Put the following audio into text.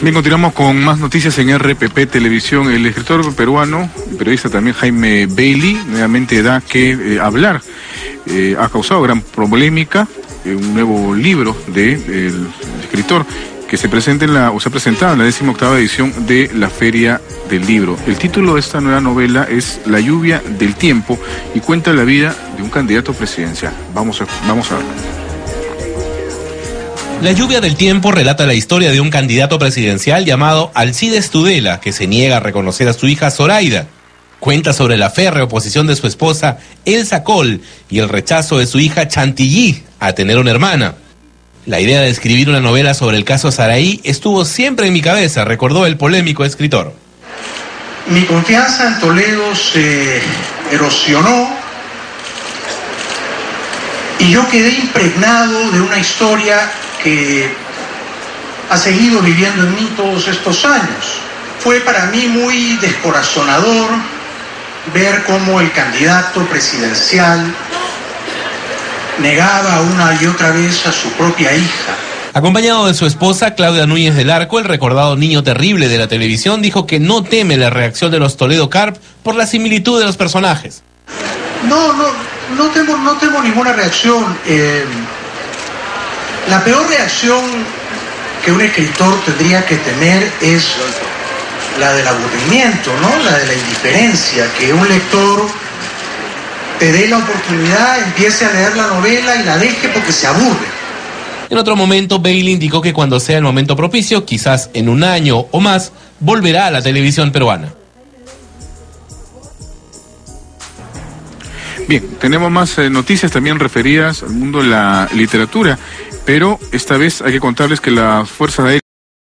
Bien, continuamos con más noticias en RPP Televisión. El escritor peruano y periodista también Jaime Bailey nuevamente da que hablar. Ha causado gran polémica un nuevo libro del escritor que se presenta se ha presentado en la 18ª edición de la Feria del Libro. El título de esta nueva novela es La lluvia del tiempo y cuenta la vida de un candidato presidencial. Vamos a ver. La lluvia del tiempo relata la historia de un candidato presidencial llamado Alcides Tudela, que se niega a reconocer a su hija Zoraida. Cuenta sobre la férrea oposición de su esposa Elsa Col y el rechazo de su hija Chantilly a tener una hermana. La idea de escribir una novela sobre el caso Saraí estuvo siempre en mi cabeza, recordó el polémico escritor. Mi confianza en Toledo se erosionó y yo quedé impregnado de una historia que ha seguido viviendo en mí todos estos años. Fue para mí muy descorazonador ver cómo el candidato presidencial negaba una y otra vez a su propia hija. Acompañado de su esposa, Claudia Núñez del Arco, el recordado niño terrible de la televisión, dijo que no teme la reacción de los Toledo Carp por la similitud de los personajes. No temo ninguna reacción. La peor reacción que un escritor tendría que tener es la del aburrimiento, ¿no? La de la indiferencia, que un lector te dé la oportunidad, empiece a leer la novela y la deje porque se aburre. En otro momento, Bailey indicó que cuando sea el momento propicio, quizás en un año o más, volverá a la televisión peruana. Bien, tenemos más noticias también referidas al mundo de la literatura, pero esta vez hay que contarles que las fuerzas aéreas